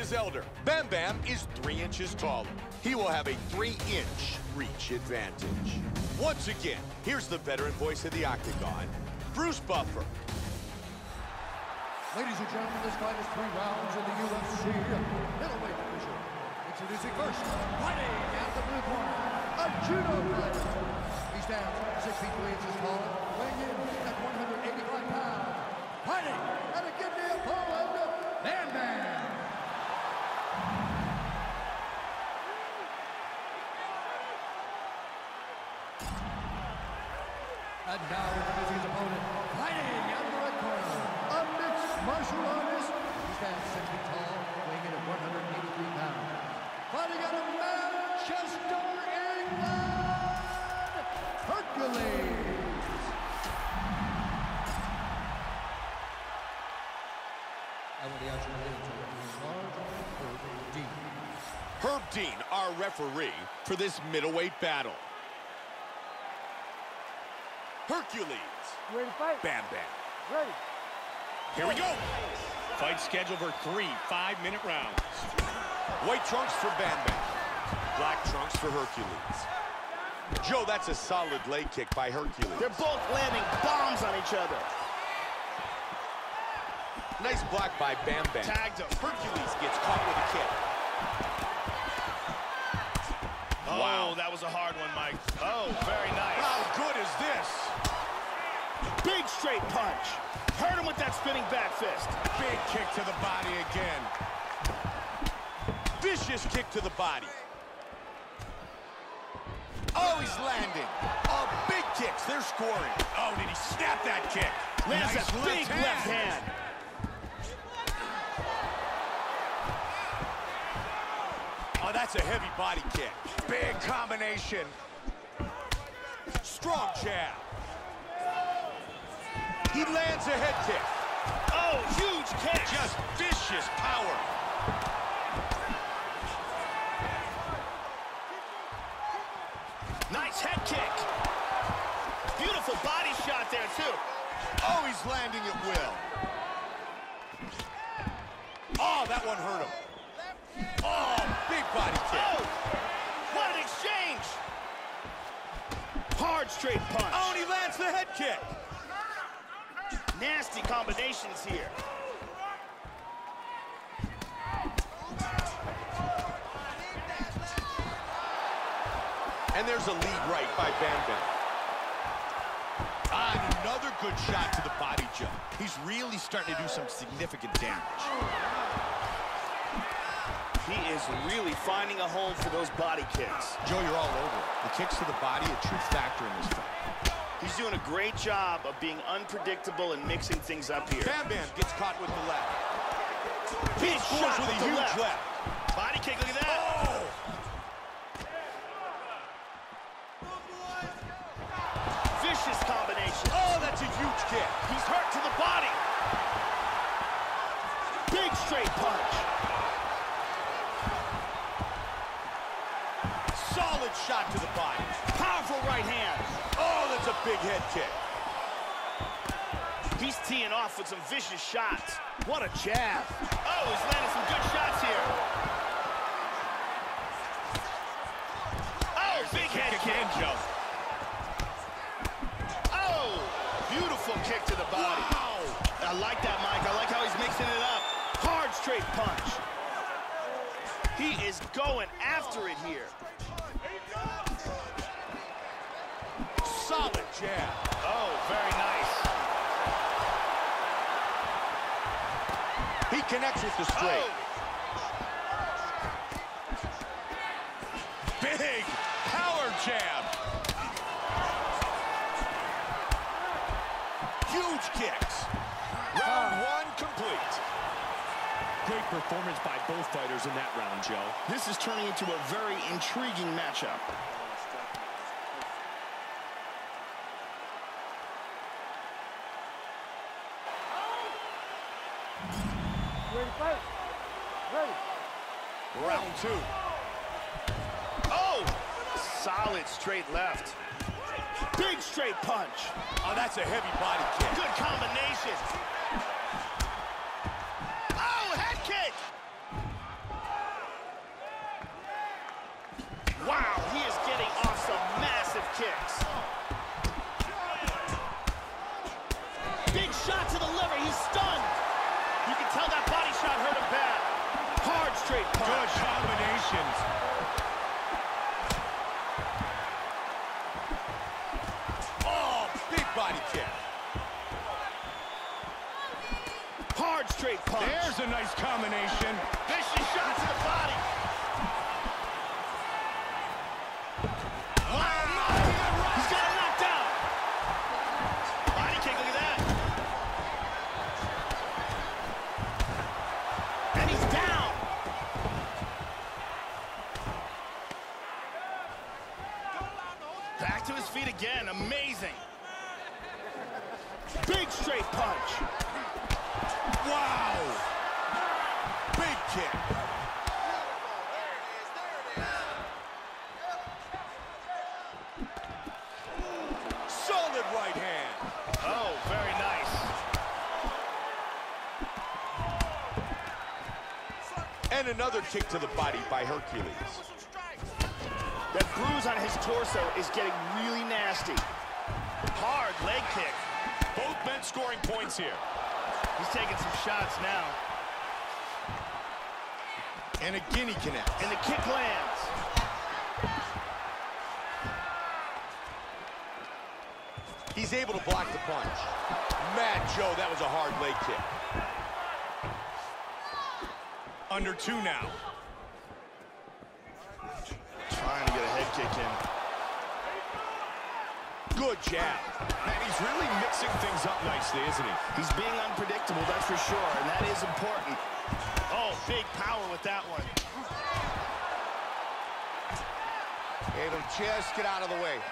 is elder. Bam Bam is 3 inches taller. He will have a 3-inch reach advantage. Once again, here's the veteran voice of the Octagon, Bruce Buffer. Ladies and gentlemen, this fight is 3 rounds in the UFC middleweight division. Introducing first, fighting out the blue corner, a judo fighter. He stands 6 feet 3 inches tall, weighing in at 185 pounds. Fighting out of Gdynia, Poland, Bam Bam. And now introducing his opponent, fighting out of the red corner, a mixed martial artist. He stands 6 feet tall, weighing in at 183 pounds. Fighting out of Manchester, England, Hercules. And with the action Herb Dean. Herb Dean, our referee for this middleweight battle. Hercules. Ready to fight? Bam Bam. Ready. Here we go. Fight scheduled for 3 5-minute rounds. White trunks for Bam Bam. Black trunks for Hercules. Joe, that's a solid leg kick by Hercules. They're both landing bombs on each other. Nice block by Bam Bam. Tagged him. Hercules gets caught with a kick. Oh, Wow. that was a hard one, Mike. Oh, very nice. How good is this? Big straight punch. Hurt him with that spinning back fist. Big kick to the body again. Vicious kick to the body. Oh, he's landing. Oh, big kicks. They're scoring. Oh, did he snap that kick? Lands Nice a big left hand. Oh, that's a heavy body kick. Big combination. Strong jab. He lands a head kick. Oh, huge kick. Just vicious power. Nice head kick. Beautiful body shot there, too. Oh, he's landing at will. Oh, that one hurt him. Oh, big body kick. Oh, what an exchange. Hard straight punch. Oh, and he lands the head kick. Nasty combinations here. And there's a lead right by Bam Bam. Ah, and another good shot to the body, Joe. He's really starting to do some significant damage. He is really finding a home for those body kicks. Joe, you're all over it. The kicks to the body, a true factor in this fight. He's doing a great job of being unpredictable and mixing things up here. Bam Bam gets caught with the left. Big Scores shot with a the huge left. Body kick, look at that. Oh! Vicious combination. Oh, that's a huge kick. He's hurt to the body. Big straight punch. Solid shot to the body. Powerful right hand. Oh, that's a big head kick. He's teeing off with some vicious shots. What a jab. Oh, he's landing some good shots here. Oh, big head kick. Joe. Oh, beautiful kick to the body. Wow. I like that, Mike. I like how he's mixing it up. Hard straight punch. He is going after it here. Solid jab. Oh, very nice. He connects with the straight. Oh. Big power jab. Huge kicks. Round 1 complete. Great performance by both fighters in that round, Joe. This is turning into a very intriguing matchup. Ready to fight? Ready. Round 2. Oh, solid straight left. Big straight punch. Oh, that's a heavy body kick. Good combination. Oh, head kick. straight punch. Good combinations. Oh, big body kick. Hard straight punch. There's a nice combination. Vicious shot to the body. He's got him knocked out. Body kick, look at that. And he's down. Back to his feet again, amazing. Big straight punch. Wow. Big kick. Solid right hand. Oh, very nice. And another kick to the body by Hercules. That bruise on his torso is getting really nasty. Hard leg kick. Both men scoring points here. He's taking some shots now. And again he connects. And the kick lands. He's able to block the punch. Mad Joe, that was a hard leg kick. Under 2 now. Trying to get a head kick in. Good jab. Man, he's really mixing things up nicely, isn't he? He's being unpredictable, that's for sure, and that is important. Oh, big power with that one. Able to just get out of the way.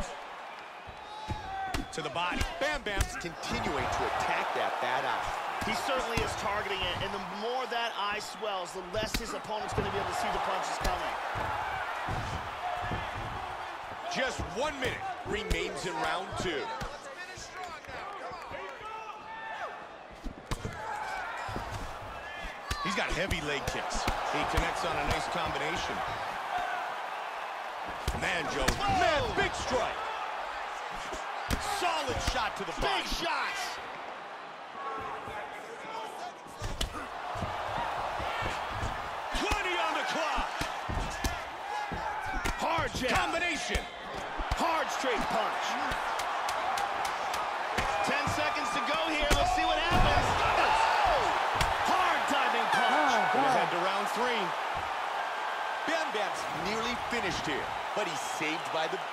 To the body. Bam Bam's continuing to attack that bad eye. He certainly is targeting it, and the more that eye swells, the less his opponent's going to be able to see the punches coming. Just 1 minute remains in round 2. He's got heavy leg kicks. He connects on a nice combination. Man, Joe. Man, big strike. Solid shot to the body. Big shots. On the clock. Hard jab. Combination. Hard straight punch. 10 seconds to go here. Let's see what happens. Oh! Hard diving punch. Gonna head to round 3. Bam Bam's nearly finished here, but he's saved by the...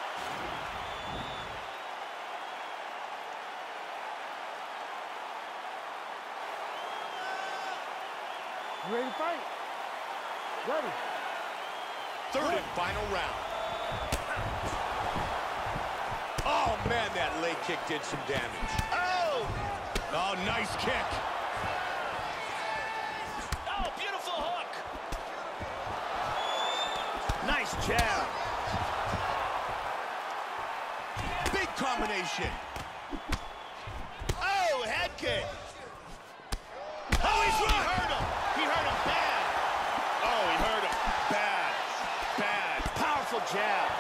You ready to fight? Ready. Third and final round. Oh, man, that leg kick did some damage. Oh! Oh, nice kick. Oh, beautiful hook. Nice jab. Big combination. Oh, head kick. Oh, he's He right. hurt him. He hurt him bad. Oh, he hurt him. Bad. Bad. Powerful jab.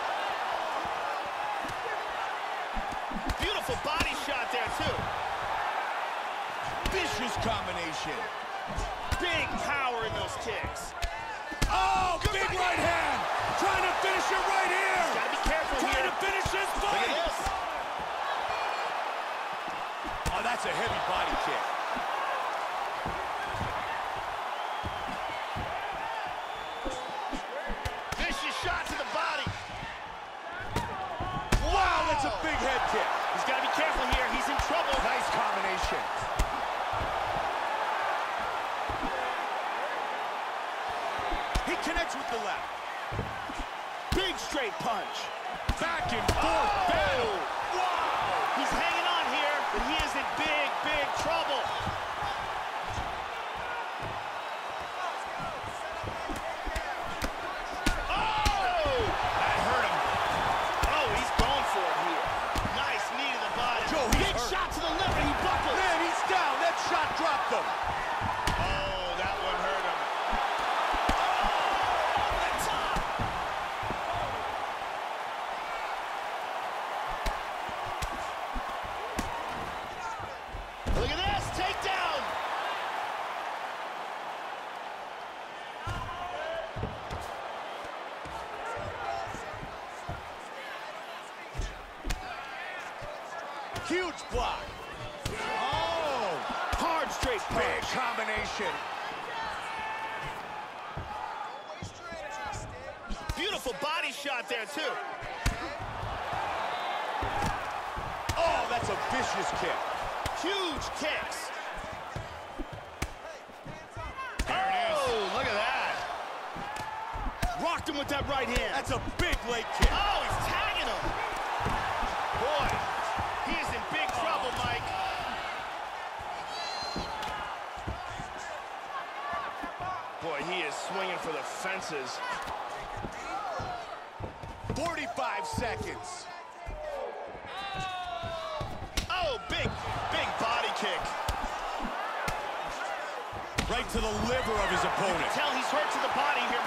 Beautiful body shot there, too. Vicious combination. Big power in those kicks. Oh, Big right hand. Trying to finish it right here. Gotta be careful Trying here. to finish this Look fight. at this. Oh, that's a heavy body kick. Vicious shot to the body. Wow, that's a big head kick. He's got to be careful here. He's in trouble. Nice combination. He connects with the left. Big straight punch. Back and forth battle. Wow. He's hanging on here, but he is in big, big trouble. Oh! That hurt him. Oh, he's going for it here. Nice knee to the body. Joe, he's big hurt. shot to the lip, and he buckles. Man, he's down. That shot dropped him. Oh, that one hurt him. Oh, the top. Huge block. Oh! Hard straight punch. Big combination. Beautiful body shot there, too. Oh, that's a vicious kick. Huge kicks. There it is. Oh, look at that. Rocked him with that right hand. That's a big leg kick. Oh, he's tagging him. Boy, he is in big trouble, Mike. Boy, he is swinging for the fences. 45 seconds. Oh, big body kick. Right to the liver of his opponent. Tell he's hurt to the body here.